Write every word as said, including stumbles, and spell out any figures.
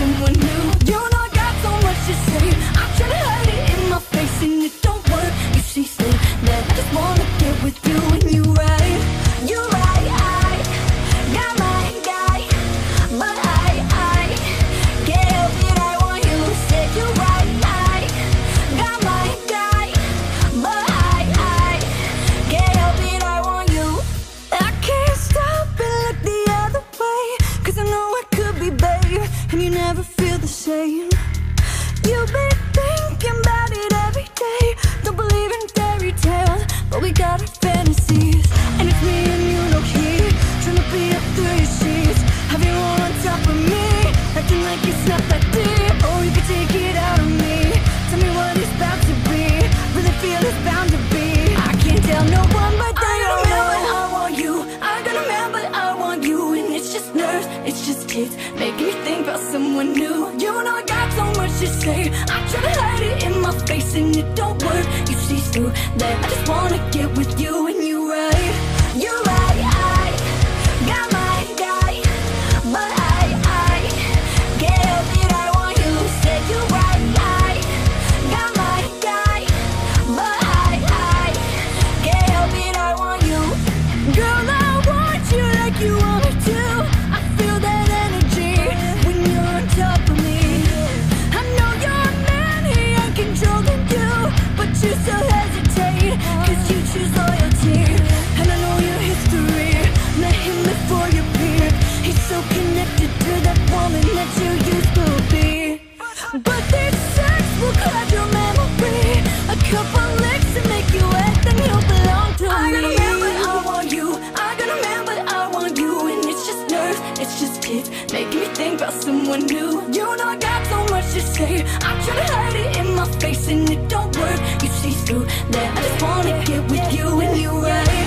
someone new. You know I got so much to say. I try to hide it in my face and it don't work. You see, say that I just wanna get with you and you right. You right, I got my guy, but I, I can't help it, I want you. Said you right, I got my guy, but I, I can't help it, I want you. I can't stop and look the other way, cause I know I could be babe, and you never feel the same. You've been thinking about it every day. Don't believe in fairy tales, but we got our fantasies. And it's me and you, no here, trying to be up through your sheets. Have you all on top of me, acting like it's not that deep. Or you can take it out of me. Tell me what it's about to be. Really feel it's bound to be. I can't tell no one, but they don't know. But I want you, I got a man, but I want you. And it's just nerves, it's just kids, making me think about someone new. You know I got so much to say. I try to hide it in my face and it don't work. You see through that I just wanna get with you and you right. You right, I got my guy, but I, I can't help it, I want you. Said you right, I got my guy, but I, I can't help it, I want you. Girl, I want you like you want me to. I feel that energy when you're on top of me. I know you're a man, he ain't controlling you, but you still hesitate, cause you choose loyalty. And I know your history, met him before you appeared. He's so connected to that woman that you used to be. But this sex will cloud your memory. A couple licks to make you wet, then you'll belong to me. I got a man, but I want you. I got a man, but I want you. And it's just nerves, it's just kids, making me think about someone new. You know I got so much to say. I try to hide it in my face and it don't work. You see through that I just wanna get with you and you right.